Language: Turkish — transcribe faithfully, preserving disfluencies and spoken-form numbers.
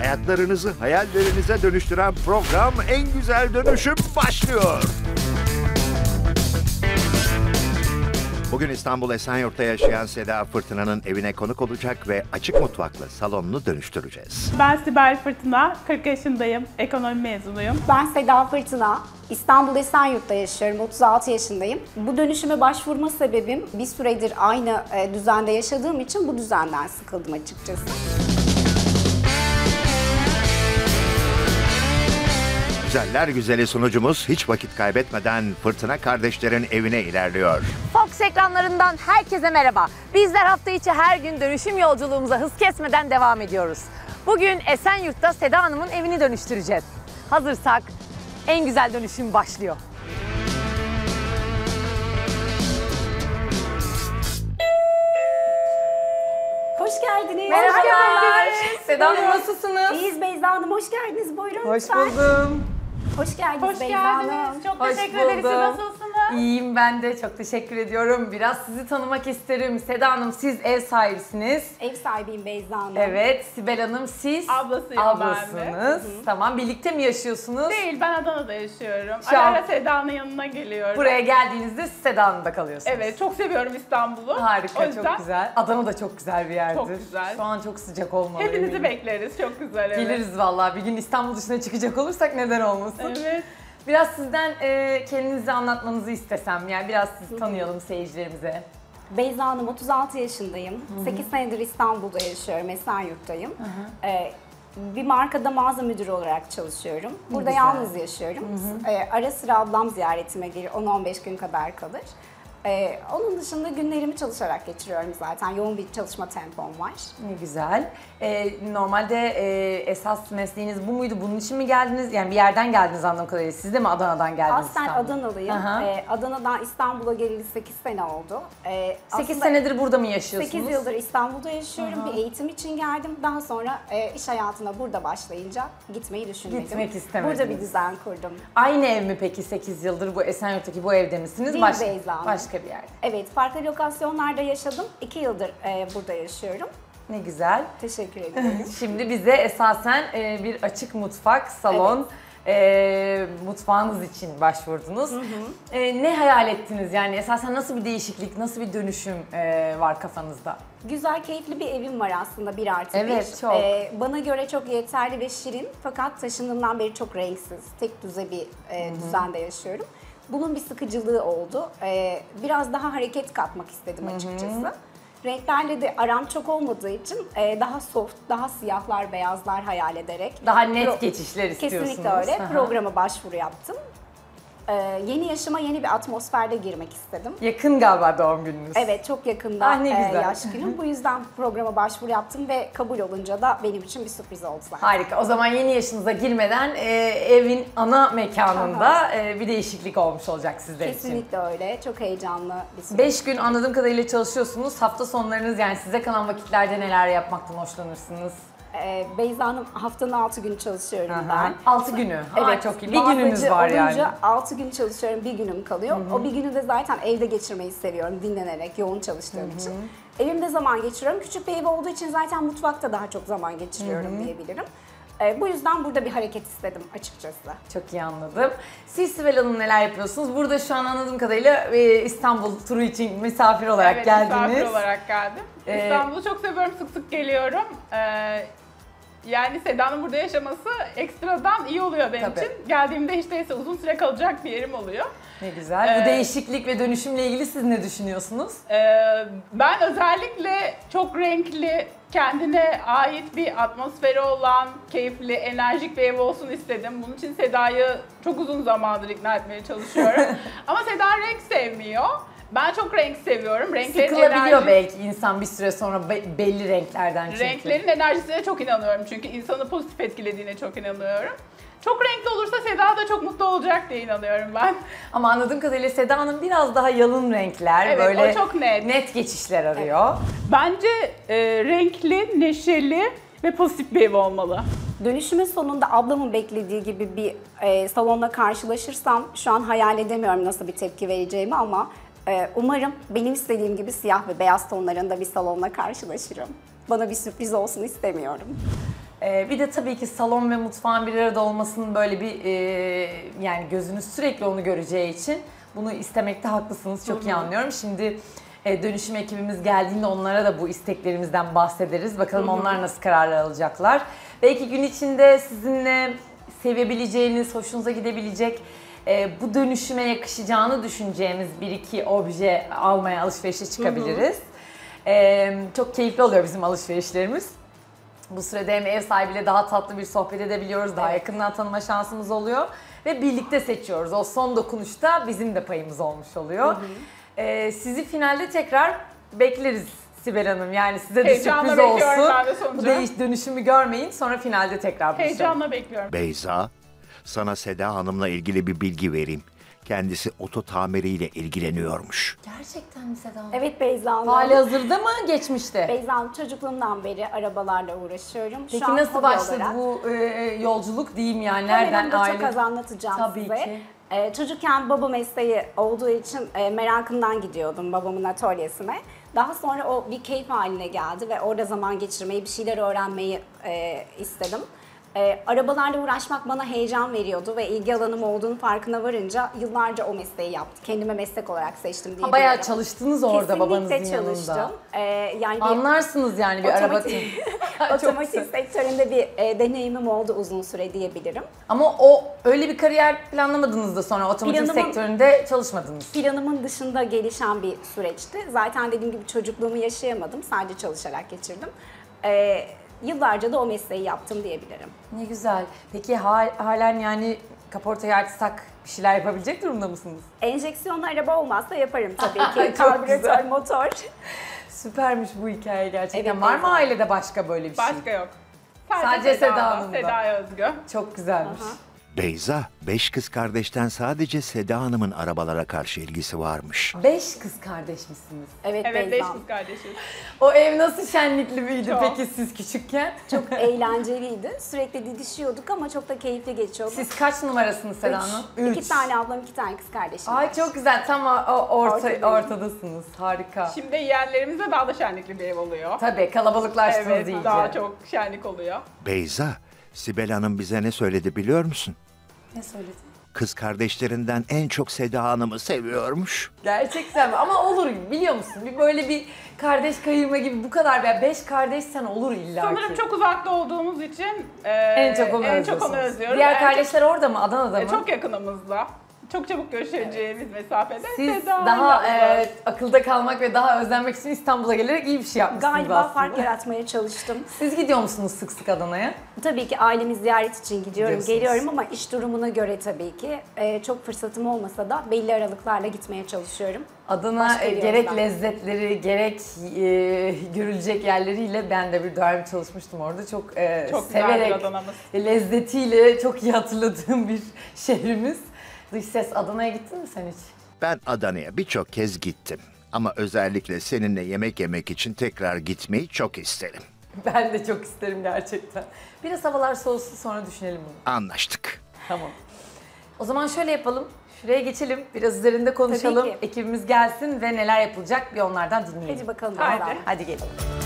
Hayatlarınızı hayallerinize dönüştüren program En Güzel Dönüşüm başlıyor. Bugün İstanbul Esenyurt'ta yaşayan Seda Fırtına'nın evine konuk olacak ve açık mutfakla salonunu dönüştüreceğiz. Ben Sibel Fırtına, kırk yaşındayım, ekonomi mezunuyum. Ben Seda Fırtına, İstanbul Esenyurt'ta yaşıyorum, otuz altı yaşındayım. Bu dönüşüme başvurma sebebim bir süredir aynı düzende yaşadığım için bu düzenden sıkıldım açıkçası. Güzeller güzeli sunucumuz hiç vakit kaybetmeden Fırtına kardeşlerin evine ilerliyor. Fox ekranlarından herkese merhaba. Bizler hafta içi her gün dönüşüm yolculuğumuza hız kesmeden devam ediyoruz. Bugün Esenyurt'ta Seda Hanım'ın evini dönüştüreceğiz. Hazırsak en güzel dönüşüm başlıyor. Hoş geldiniz. Merhabalar. Seda Hanım nasılsınız? İyiyiz Beyza Hanım, hoş geldiniz. Buyurun Hoş lütfen. buldum. Hoş geldiniz Hoş Beyza Hanım. geldiniz. Çok Hoş teşekkür ederiz. Siz buldum. nasılsınız? İyiyim ben de. Çok teşekkür ediyorum. Biraz sizi tanımak isterim. Seda Hanım siz ev sahibisiniz. Ev sahibiyim Beyza Hanım. Evet. Sibel Hanım siz Ablasıyım ablasınız. ben de. Hı hı. Tamam. Birlikte mi yaşıyorsunuz? Değil, ben Adana'da yaşıyorum. Şu Ara an- ara Seda'nın yanına geliyorum. Buraya geldiğinizde siz Seda Hanım'da kalıyorsunuz. Evet, çok seviyorum İstanbul'u. O Harika, yüzden çok güzel. Adana da çok güzel bir yerdir. Çok güzel. Şu an çok sıcak olmalı. hepinizi eminim. bekleriz. Çok güzel, evet. Geliriz vallahi. Bir gün İstanbul dışına çıkacak olursak neden olmasın? Evet. Biraz sizden e, kendinizi anlatmanızı istesem. Yani biraz sizi tanıyalım seyircilerimize. Beyza Hanım, otuz altı yaşındayım. sekiz senedir İstanbul'da yaşıyorum, Esenyurt'tayım. Ee, bir markada mağaza müdürü olarak çalışıyorum. Burada güzel. yalnız yaşıyorum. Ee, ara sıra ablam ziyaretime gelir, on on beş gün kadar kalır. Ee, onun dışında günlerimi çalışarak geçiriyorum zaten. Yoğun bir çalışma tempom var. Ne güzel. E, normalde e, esas mesleğiniz bu muydu? Bunun için mi geldiniz? Yani bir yerden geldiniz anladığım kadarıyla. Siz de mi Adana'dan geldiniz? Aslen İstanbul'a? Adanalıyım. Aha. Ee, Adana'dan İstanbul'a geleli sekiz sene oldu. Ee, sekiz aslında senedir burada mı yaşıyorsunuz? sekiz yıldır İstanbul'da yaşıyorum. Bir eğitim için geldim. Daha sonra e, iş hayatına burada başlayınca gitmeyi düşünmedim. Gitmek istemediniz. Burada bir düzen kurdum. Aynı ev mi peki sekiz yıldır bu Esenyurt'taki bu evde misiniz? Değil Başka, Beyza Hanım. başka bir yerde. Evet, farklı lokasyonlarda yaşadım. iki yıldır e, burada yaşıyorum. Ne güzel. Teşekkür ederim. Şimdi bize esasen e, bir açık mutfak, salon, e, mutfağınız için başvurdunuz. E, ne hayal ettiniz? Yani esasen nasıl bir değişiklik, nasıl bir dönüşüm e, var kafanızda? Güzel, keyifli bir evim var aslında, bir artı Evet, bir. çok. Ee, bana göre çok yeterli ve şirin, fakat taşındığımdan beri çok renksiz, tek düze bir e, düzende yaşıyorum. Bunun bir sıkıcılığı oldu. Ee, biraz daha hareket katmak istedim açıkçası. Renklerle de aram çok olmadığı için e, daha soft, daha siyahlar, beyazlar hayal ederek. Daha net Pro- geçişler istiyorsunuz. Kesinlikle öyle. Aha. Programa başvuru yaptım. Ee, yeni yaşıma yeni bir atmosferde girmek istedim. Yakın galiba doğum gününüz. Evet, çok yakında Ah, ne e, güzel. yaş günüm. Bu yüzden programa başvuru yaptım ve kabul olunca da benim için bir sürpriz oldu zaten. Harika. O zaman yeni yaşınıza girmeden e, evin ana mekanında e, bir değişiklik olmuş olacak sizler için. Kesinlikle öyle. Çok heyecanlı bir süreç. Beş gün anladığım kadarıyla çalışıyorsunuz. Hafta sonlarınız yani size kalan vakitlerde neler yapmaktan hoşlanırsınız? Ee, Beyza Hanım, haftanın altı günü çalışıyorum Aha. ben. Altı günü. Ha, Evet, çok iyi. Bir gününüz mağazacı var yani. olunca altı gün çalışıyorum, bir günüm kalıyor. O bir günü de zaten evde geçirmeyi seviyorum, dinlenerek, yoğun çalıştığım için. Evimde zaman geçiriyorum. Küçük bir ev olduğu için zaten mutfakta daha çok zaman geçiriyorum diyebilirim. Ee, bu yüzden burada bir hareket istedim açıkçası. Çok iyi anladım. Siz Sibel Hanım neler yapıyorsunuz? Burada şu an anladığım kadarıyla e, İstanbul turu için misafir olarak Evet, geldiniz. misafir olarak geldim. Ee, İstanbul'u çok seviyorum, sık sık geliyorum. Ee, yani Seda'nın burada yaşaması ekstradan iyi oluyor benim Tabii. için. Geldiğimde hiç değilse uzun süre kalacak bir yerim oluyor. Ne güzel. Bu Ee, değişiklik ve dönüşümle ilgili siz ne düşünüyorsunuz? Ee, ben özellikle çok renkli, kendine ait bir atmosferi olan, keyifli, enerjik bir ev olsun istedim. Bunun için Seda'yı çok uzun zamandır ikna etmeye çalışıyorum. Ama Seda renk sevmiyor. Ben çok renk seviyorum. Renklerin Sıkılabiliyor enerji- belki insan bir süre sonra be- belli renklerden çünkü. Renklerin enerjisine çok inanıyorum çünkü insanı pozitif etkilediğine çok inanıyorum. Çok renkli olursa Seda da çok mutlu olacak diye inanıyorum ben. Ama anladığım kadarıyla Seda Hanım biraz daha yalın renkler, Evet, böyle o çok net. net geçişler arıyor. Bence e, renkli, neşeli ve pozitif bir ev olmalı. Dönüşümün sonunda ablamın beklediği gibi bir e, salonla karşılaşırsam şu an hayal edemiyorum nasıl bir tepki vereceğimi, ama e, umarım benim istediğim gibi siyah ve beyaz tonlarında bir salonla karşılaşırım. Bana bir sürpriz olsun istemiyorum. Ee, bir de tabii ki salon ve mutfağın bir arada olmasının böyle bir e, yani gözünüz sürekli onu göreceği için bunu istemekte haklısınız. Çok iyi anlıyorum. Şimdi e, dönüşüm ekibimiz geldiğinde onlara da bu isteklerimizden bahsederiz. Bakalım onlar nasıl kararlar alacaklar. Belki gün içinde sizinle sevebileceğiniz, hoşunuza gidebilecek, e, bu dönüşüme yakışacağını düşüneceğimiz bir iki obje almaya alışverişe çıkabiliriz. E, çok keyifli oluyor bizim alışverişlerimiz. Bu sürede hem ev sahibiyle daha tatlı bir sohbet edebiliyoruz, daha yakından tanıma şansımız oluyor ve birlikte seçiyoruz. O son dokunuşta bizim de payımız olmuş oluyor. Hı hı. Ee, sizi finalde tekrar bekleriz Sibel Hanım. Yani size de Heyecanla sürpriz bekliyorum olsun. ben de sonucu. Bu değiş dönüşümü görmeyin, sonra finalde tekrar buluşalım. Heyecanla bekliyorum. Beyza, sana Seda Hanım'la ilgili bir bilgi vereyim. Kendisi oto tamiriyle ilgileniyormuş. Gerçekten mi Seda Hanım? Evet Beyza Hanım. Hali hazırda mı, geçmişte? Beyza Hanım, çocukluğumdan beri arabalarla uğraşıyorum. Peki Şu an nasıl hobi başladı olarak- bu e, yolculuk diyeyim yani? Nereden Kameramda aile? çok az anlatacağım Tabii size. ki. Ee, çocukken baba mesleği olduğu için e, merakımdan gidiyordum babamın atölyesine. Daha sonra o bir keyif haline geldi ve orada zaman geçirmeyi, bir şeyler öğrenmeyi e, istedim. E, arabalarla uğraşmak bana heyecan veriyordu ve ilgi alanım olduğunu farkına varınca yıllarca o mesleği yaptım. Kendime meslek olarak seçtim diyebilirim. Ha, bayağı çalıştınız orada Kesinlikle babanızın çalıştım. yanında. Ee, yani bir Anlarsınız yani bir araba. otomotiv, Çok otomotiv güzel. sektöründe bir e, deneyimim oldu uzun süre diyebilirim. Ama o öyle bir kariyer planlamadınız da sonra otomotiv Planımın- sektöründe çalışmadınız. Planımın dışında gelişen bir süreçti. Zaten dediğim gibi çocukluğumu yaşayamadım. Sadece çalışarak geçirdim. Ee, yıllarca da o mesleği yaptım diyebilirim. Ne güzel. Peki hal- halen yani kaportayı açsak bir şeyler yapabilecek durumda mısınız? Enjeksiyonlu araba olmazsa yaparım tabii Çok ki. Karbüratör, güzel. motor. Süpermiş bu hikaye gerçekten. Evet, Var mı Beyza. ailede başka böyle bir şey? Başka yok. Sadece Seda Seda'da, Hanım'da. Seda'ya özgü. Çok güzelmiş. Aha. Beyza, beş kız kardeşten sadece Seda Hanım'ın arabalara karşı ilgisi varmış. Beş kız kardeş misiniz? Evet, Evet, beş Beyza. kız kardeşiz. O ev nasıl şenlikli miydi Çok. peki siz küçükken? Çok eğlenceliydi. Sürekli didişiyorduk ama çok da keyifli geçiyordu. Siz kaç numarasınız Seda Üç. Hanım? İki tane ablam, iki tane kız kardeşim Ay var. çok güzel. Tam o, o orta, Ortadayım. ortadasınız. Harika. Şimdi yeğenlerimizde daha da şenlikli bir ev oluyor. Tabii kalabalıklaştınız Evet, iyice. daha çok şenlik oluyor. Beyza, Sibel Hanım bize ne söyledi biliyor musun? Ne söyledin? Kız kardeşlerinden en çok Seda Hanım'ı seviyormuş. Gerçekten mi? Ama olur biliyor musun? Bir böyle bir kardeş kayırma gibi bu kadar be. Beş kardeşsen olur illa ki. Sanırım çok uzakta olduğumuz için e, en çok onu en çok onu özlüyorsunuz. özlüyorum. Diğer En kardeşler orada mı? Adana'da çok, mı? e, çok yakınımızda. Çok çabuk görüşeceğimiz mesafede. Siz Seda daha ile e, akılda kalmak ve daha özlenmek için İstanbul'a gelerek iyi bir şey yapmışsınız Galiba aslında. fark yaratmaya çalıştım. Siz gidiyor musunuz sık sık Adana'ya? Tabii ki ailemi ziyaret için gidiyorum, Gidiyorsunuz. geliyorum ama iş durumuna göre tabii ki. Ee, çok fırsatım olmasa da belli aralıklarla gitmeye çalışıyorum. Adana Başka e, bir gerek yönden. lezzetleri gerek e, görülecek yerleriyle ben de bir dönem çalışmıştım orada. Çok, e, Çok güzeldir severek, Adana'mız. e, lezzetiyle çok iyi hatırladığım bir şehrimiz. Dış ses, Adana'ya gittin mi sen hiç? Ben Adana'ya birçok kez gittim. Ama özellikle seninle yemek yemek için tekrar gitmeyi çok isterim. Ben de çok isterim gerçekten. Biraz havalar soğusun sonra düşünelim bunu. Anlaştık. Tamam. O zaman şöyle yapalım. Şuraya geçelim. Biraz üzerinde konuşalım. Tabii ki. Ekibimiz gelsin ve neler yapılacak bir onlardan dinleyelim. Hadi bakalım. Haydi. Beyza. Hadi gelin.